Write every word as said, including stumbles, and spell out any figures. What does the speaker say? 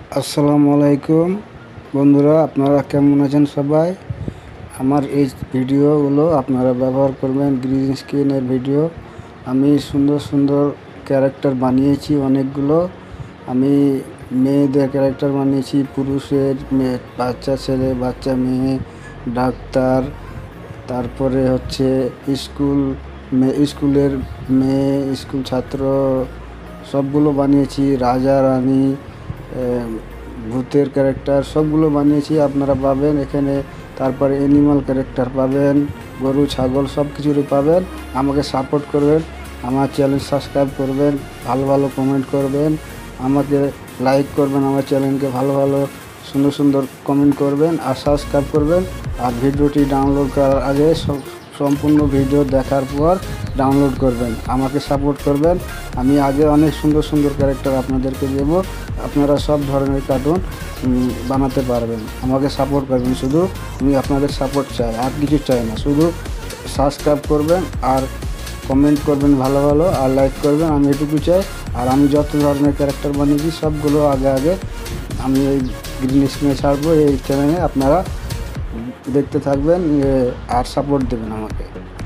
আসসালামু আলাইকুম বন্ধুরা, আপনারা কেমন আছেন সবাই? আমার এই ভিডিওগুলো আপনারা ব্যবহার করবেন। গ্রিন স্ক্রিনের ভিডিও আমি সুন্দর সুন্দর ক্যারেক্টার বানিয়েছি অনেকগুলো। আমি মেয়েদের ক্যারেক্টার বানিয়েছি, পুরুষের, মেয়ে, বাচ্চা ছেলে, বাচ্চা মেয়ে, ডাক্তার, তারপরে হচ্ছে স্কুল মেয়ে, স্কুলের মেয়ে, স্কুল ছাত্র, সবগুলো বানিয়েছি। রাজা রানী, ভূতের ক্যারেক্টার সবগুলো বানিয়েছি, আপনারা পাবেন এখানে। তারপরে অ্যানিমাল ক্যারেক্টার পাবেন, গরু ছাগল সব কিছুরই পাবেন। আমাকে সাপোর্ট করবেন, আমার চ্যানেল সাবস্ক্রাইব করবেন, ভালো ভালো কমেন্ট করবেন, আমাকে লাইক করবেন, আমার চ্যানেলকে ভালো ভালো সুন্দর সুন্দর কমেন্ট করবেন আর সাবস্ক্রাইব করবেন। আর ভিডিওটি ডাউনলোড করার আগে সম্পূর্ণ ভিডিও দেখার পর ডাউনলোড করবেন, আমাকে সাপোর্ট করবেন। আমি আগে অনেক সুন্দর সুন্দর ক্যারেক্টার আপনাদেরকে দেব, আপনারা সব ধরনের কার্টুন বানাতে পারবেন। আমাকে সাপোর্ট করবেন, শুধু আমি আপনাদের সাপোর্ট চাই, আর কিছু চাই না। শুধু সাবস্ক্রাইব করবেন আর কমেন্ট করবেন ভালো ভালো, আর লাইক করবেন, আমি এটুকু চাই। আর আমি যত ধরনের ক্যারেক্টার বানিয়েছি সবগুলো আগে আগে আমি এই গ্রিন স্ক্রিনে ছাড়বো, এই চ্যানেলে আপনারা দেখতে থাকবেন আর সাপোর্ট দেবেন আমাকে।